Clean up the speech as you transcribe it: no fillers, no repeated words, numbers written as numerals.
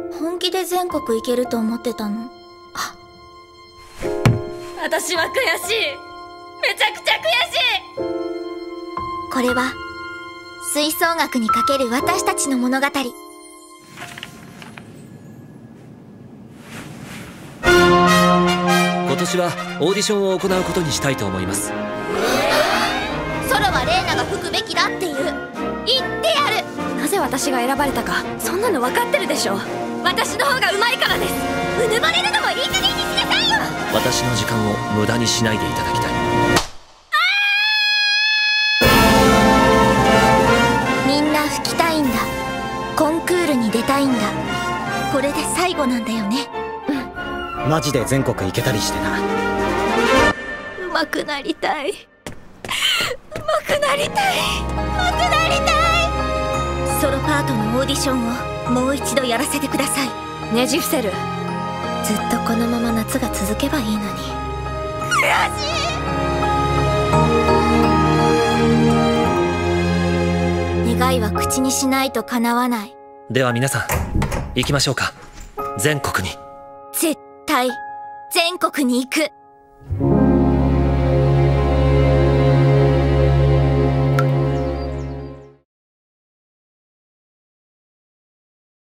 本気で全国行けると思ってたの？ 私は悔しい。めちゃくちゃ悔しい。 これは吹奏楽にかける私たちの物語。 今年はオーディションを行うことにしたいと思います。 ソロはレイナが吹くべきだって言ってやる。 なぜ私が選ばれたか、そんなの分かってるでしょ。私の方が上手いからです。 うぬぼれるのもいい加減にしなさいよ。 私の時間を無駄にしないでいただきたい。 みんな吹きたいんだ。コンクールに出たいんだ。これで最後なんだよね。 マジで全国行けたりしてな。 上手くなりたい。上手くなりたい。上手くなりたい。ソロパートのオーディションをもう一度やらせてください。 ねじ伏せる。 ずっとこのまま夏が続けばいいのに。悔しい。願いは口にしないと叶わない。 では皆さん行きましょうか。全国に。 絶対全国に行く。